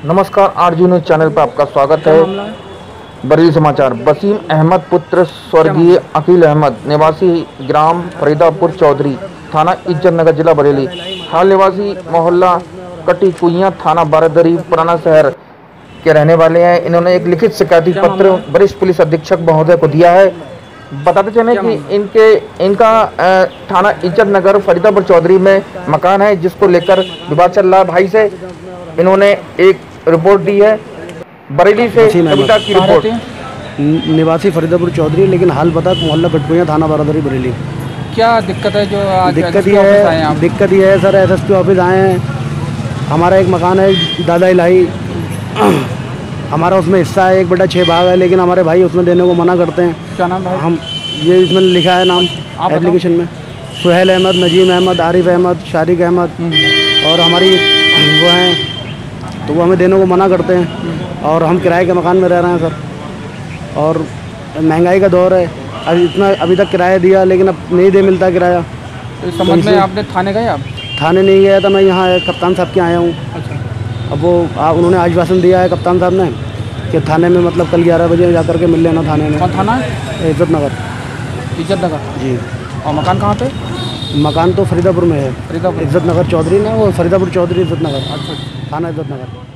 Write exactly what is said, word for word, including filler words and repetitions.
नमस्कार, आरजू news channel पर आपका स्वागत है। बरेली समाचार। वसीम अहमद पुत्र स्वर्गीय अकील अहमद निवासी ग्राम फरीदापुर चौधरी, थाना इज्जतनगर, जिला बरेली, हाल निवासी मोहल्ला कटी कुइयां, थाना बारादरी, पुराना शहर के रहने वाले हैं। इन्होंने एक लिखित शिकायती पत्र वरिष्ठ पुलिस अधीक्षक महोदय को दिया है। बताते चले कि इनके इनका थाना इज्जतनगर फरीदापुर चौधरी में मकान है, जिसको लेकर विवाद चल रहा है। भाई से इन्होंने एक रिपोर्ट दी है। बरेली से कविता की रिपोर्ट। निवासी फरीदापुर चौधरी, लेकिन हाल बता मोहल्ला कटकुइया, थाना बारादरी, बरेली। क्या दिक्कत है जो आज दिक्कत ये है दिक्कत ये है सर, एसएसपी ऑफिस आए हैं। हमारा एक मकान है दादा इलाही, हमारा उसमें हिस्सा है, एक बटा छः भाग है, लेकिन हमारे भाई उसमें देने को मना करते हैं। क्या नाम है? हम ये इसमें लिखा है नाम एप्लीकेशन में, सुहेल अहमद, नजीम अहमद, आरिफ अहमद, शारिक अहमद, और हमारी वो हैं, तो वो हमें देने को मना करते हैं। और हम किराए के मकान में रह रहे हैं सर, और महंगाई का दौर है। अभी इतना अभी तक किराया दिया, लेकिन अब नहीं दे मिलता किराया। तो इस संबंध में आपने थाने गए? आप थाने नहीं गया था, मैं यहाँ कप्तान साहब के आया हूँ। अच्छा। अब वो आ, उन्होंने आश्वासन दिया है कप्तान साहब ने कि थाने में मतलब कल ग्यारह बजे जा करके मिल लेना थाने में। कौन थाना है? इज्जतनगर। इज्जतनगर जी। और मकान कहाँ पे? मकान तो फरीदापुर में है। फरीदापुर इज्जतनगर चौधरी ना, वो फरीदापुर चौधरी इज्जतनगर। अच्छा। थाना इज्जतनगर।